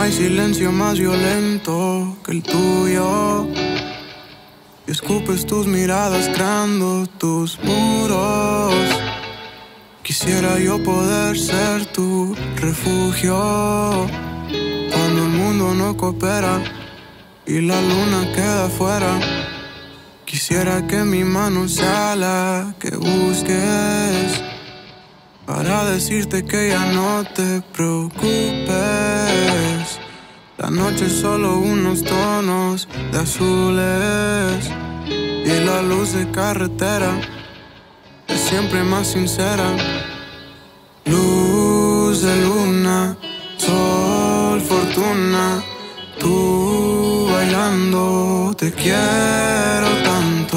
hay silencio más violento que el tuyo. Y escupes tus miradas creando tus muros. Quisiera yo poder ser tu refugio cuando el mundo no coopera y la luna queda afuera. Quisiera que mi mano sea la que busques para decirte que ya no te preocupes. La noche es solo unos tonos de azules y la luz de carretera es siempre más sincera. Luz de luna, sol, fortuna, tú bailando, te quiero tanto.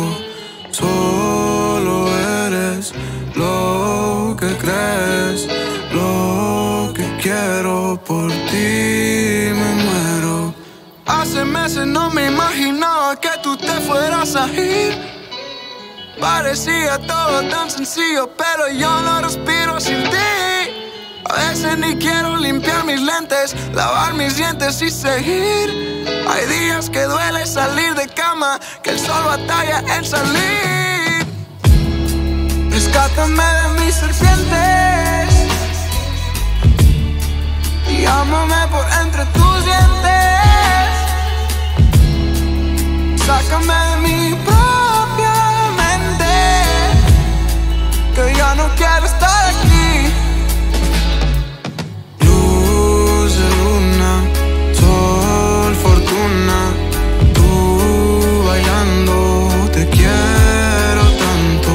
Solo eres lo que crees, lo que quiero, por ti me muero. Hace meses no me imaginaba que tú te fueras a ir. Parecía todo tan sencillo, pero yo no respiro sin ti. A veces ni quiero limpiar mis lentes, lavar mis dientes y seguir. Hay días que duele salir de cama, que el sol batalla en salir. Rescátame de mis serpientes y ámame por entre tus dientes. Sácame de mi propia mente, que ya no quiero estar aquí. Luz de luna, sol, fortuna, tú bailando, te quiero tanto.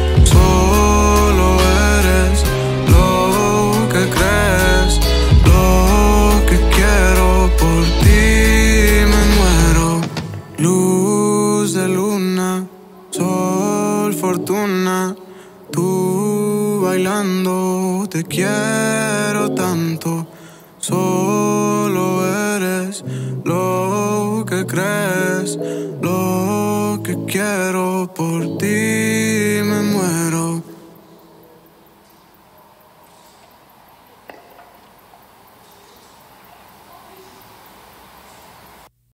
Solo eres lo que crees, lo que quiero, por ti me muero. Luz de luna, sol, fortuna, tú bailando, te quiero tanto. Solo eres lo que crees, lo que quiero, por ti